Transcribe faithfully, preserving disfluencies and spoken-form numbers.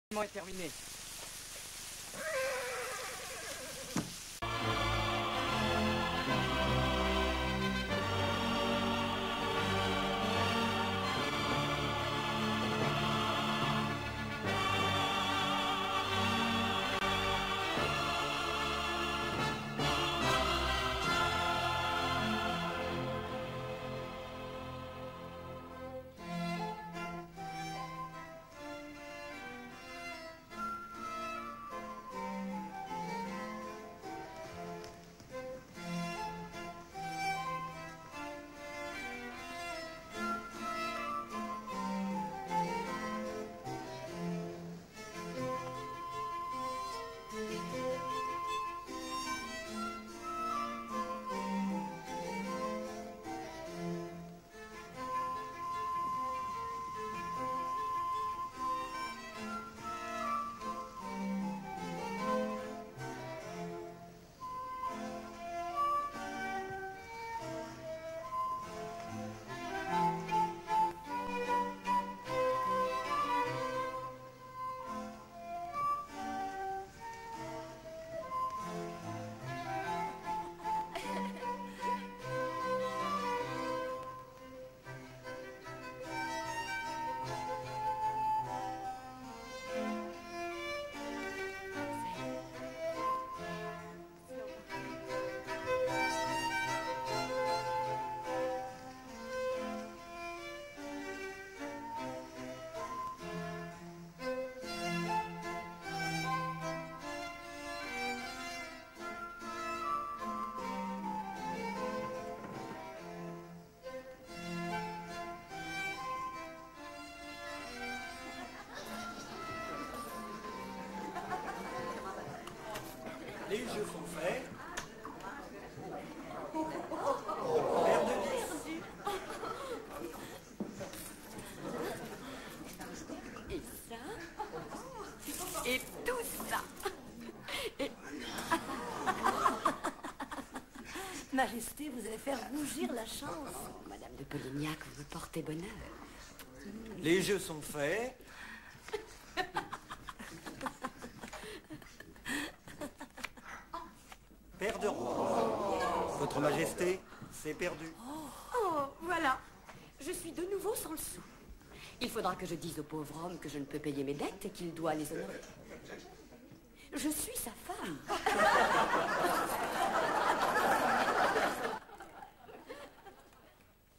est terminé. Les jeux sont faits. Paire de dix. Et ça. Et tout ça. Et... Majesté, vous allez faire rougir la chance. Oh, Madame de Polignac, vous me portez bonheur. Les jeux sont faits. Paire de roi. Votre Majesté, c'est perdu. Oh, voilà. Je suis de nouveau sans le sou. Il faudra que je dise au pauvre homme que je ne peux payer mes dettes et qu'il doit les honorer. Je suis sa femme.